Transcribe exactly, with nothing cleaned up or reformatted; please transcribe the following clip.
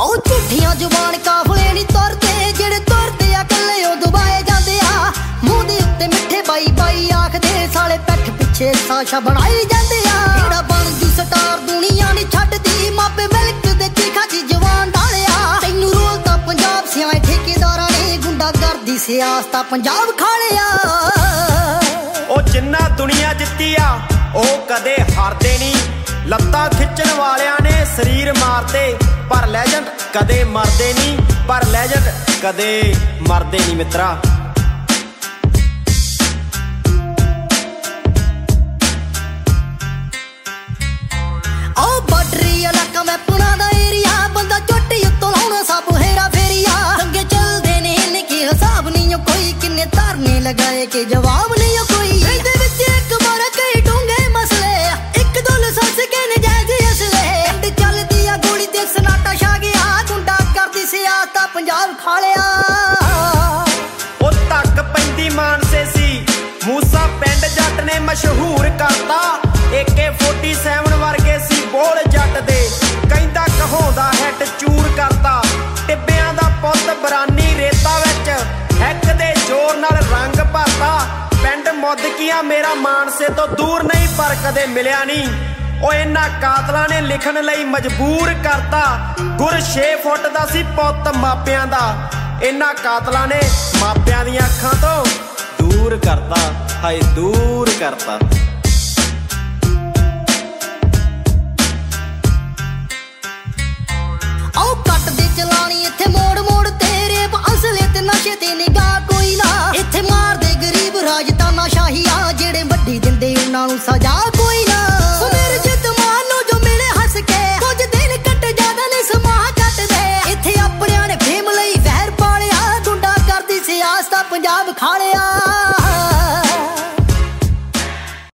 ਉਹ ਝੂਠੀਆਂ ਜ਼ੁਬਾਨ ਕਾਫਲੇ ਨਹੀਂ ਤੁਰਦੇ, ਜਿਹੜੇ ਤੁਰਦੇ ਆ ਕੱਲੇ ਉਹ ਦਬਾਏ ਜਾਂਦੇ ਆ। ਮੂੰਹ ਦੇ ਉੱਤੇ ਮਿੱਠੇ ਬਾਈ ਬਾਈ ਆਖਦੇ, ਸਾਲੇ ਪਿੱਠ ਪਿੱਛੇ ਸਾਸ਼ਾ ਬਣਾਈ ਜਾਂਦੇ ਆ। ਜਿਹੜਾ ਬਣ ਜੂ ਸਟਾਰ ਦੁਨੀਆ ਨਹੀਂ ਛੱਡਦੀ, ਮਾਪੇ ਮਿਲਕ ਦੇ ਚੀਖਾਂ ਚ ਜਵਾਨ ਢਾਲਿਆ। ਤੈਨੂੰ ਰੋਲ ਤਾਂ ਪੰਜਾਬ ਸਿਆਏ ਠੇਕੇਦਾਰਾਂ ਨੇ, ਗੁੰਡਾ ਕਰਦੀ ਸਿਆਸਤ ਤਾਂ ਪੰਜਾਬ ਖਾਲਿਆ। ਉਹ ਜਿੰਨਾ ਦੁਨੀਆ ਜਿੱਤੀ ਆ ਉਹ ਕਦੇ ਹਾਰਦੇ ਨਹੀਂ, ਲੱਤਾਂ ਖਿੱਚਣ ਵਾਲਿਆਂ ਨੇ ਸਰੀਰ ਮਾਰਦੇ, ਪਰ ਲੈਜੈਂਡ ਕਦੇ ਮਰਦੇ ਨਹੀਂ, ਪਰ ਲੈਜੈਂਡ ਕਦੇ ਮਰਦੇ ਨਹੀਂ ਮਿੱਤਰਾ। ਉਹ ਬਾਰਡਰੀ ਇਲਾਕਾ ਮੈਂ ਪੁਣਾ ਦਾ ਏਰੀਆ, ਬੰਦਾ ਚੋਟੀ ਉੱਤੋਂ ਲਾਉਣਾ ਸਭ ਹੇਰਾ ਫੇਰੀਆ। ਦੰਗੇ ਚੱਲਦੇ ਨੇ ਇਹਨੇ ਕੀ ਹਿਸਾਬ ਨਹੀਂ ਕੋਈ, ਕਿੰਨੇ ਧਰਨੇ ਲਗਾਏ ਕਿ ਜਵਾਬ ਨਹੀਂ ਕੋਈ। ਇਹਦੇ ਵਿੱਚ ਇੱਕ ਮਾਰਾ ਕਈ ਡੂੰਘੇ ਮਸਲੇ, ਇੱਕ ਦੋ ਲਸਾਸ ਕੇ ਨਜਾਇਜ਼ ਅਸਲੇ। ਐਂਡ ਚੱਲਦੀ ਆ ਗੋਲੀ ਤੇ ਸਨਾਟਾ ਛਾ ਗਿਆ, ਗੁੰਡਾ ਕਰਦੀ ਸਿਆਸਤ ਤਾਂ ਪੰਜਾਬ ਖਾਲਿਆ। ਉਹ ਧੱਕ ਪੈਂਦੀ ਮਾਨਸੇ ਸੀ, ਮੂਸਾ ਪਿੰਡ ਜੱਟ ਨੇ ਮਸ਼ਹੂਰ ਕਰਤਾ। ਏਕੇ ਫੋਰਟੀ ਸੈਵਨ ਵਰਗੇ ਸੀ ਬੋਲ ਜੱਟ ਦੇ, ਕਹਿੰਦਾ ਕਹਾਉਂਦਾ ਹੈਡ ਚੂਰ ਕਰਤਾ। ਟਿੱਬਿਆਂ ਦਾ ਪੁੱਤ ਬਰਾਨੀ ਰੇਤਾ ਵਿੱਚ, ਹੈਕ ਦੇ ਜ਼ੋਰ ਨਾਲ ਰੰਗ ਭਰਤਾ। ਪਿੰਡ ਮੁੱਦਕੀਆਂ ਮੇਰਾ ਮਾਨਸੇ ਤੋਂ ਦੂਰ ਨਹੀਂ, ਪਰ ਕਦੇ ਮਿਲਿਆ ਨਹੀਂ। ਉਹ ਇਹਨਾਂ ਕਾਤਲਾਂ ਨੇ ਲਿਖਣ ਲਈ ਮਜਬੂਰ ਕਰਤਾ। ਗੁਰ ਛੇ ਫੁੱਟ ਦਾ ਸੀ ਪੁੱਤ ਮਾਪਿਆਂ ਦਾ, ਇਹਨਾਂ ਕਾਤਲਾਂ ਨੇ ਮਾਪਿਆਂ ਦੀਆਂ ਅੱਖਾਂ ਤੋਂ ਦੂਰ ਕਰਤਾ, ਹਾਏ ਦੂਰ ਕਰਤਾ। ਉਹ ਕੱਟ ਦੇ ਚਲਾਣੀ ਇੱਥੇ ਮੋੜ ਮੋੜ ਤੇ, ਰੇਪ ਅਸਲੇ ਤੇ ਨਸ਼ੇ ਤੇ ਨਿਗਾਹ ਕੋਈ ਨਾ। ਇੱਥੇ ਮਾਰਦੇ ਗਰੀਬ ਰਾਜਤਾਨਾ ਸ਼ਾਹੀਆ, ਜਿਹੜੇ ਵੱਡੀ ਦਿੰਦੇ ਉਹਨਾਂ ਨੂੰ ਸਜ਼ਾ ਕੋਈ ਨਾ। ਸੁਮੇਰ ਜਿੱਤ ਮਾਨ ਨੂੰ ਜੋ ਮਿਲੇ ਹੱਸ ਕੇ, ਕੁਝ ਦਿਨ ਕੱਟ ਜ਼ਿਆਦਾ ਨੇ ਸਮਾਂ ਕੱਟਦੇ। ਇੱਥੇ ਆਪਣਿਆਂ ਨੇ ਫੇਮ ਲਈ ਵਹਿਰ ਪਾਲਿਆ, ਗੁੰਡਾ ਕਰਦੀ ਸਿਆਸਤ ਤਾਂ ਪੰਜਾਬ ਖਾਲਿਆ।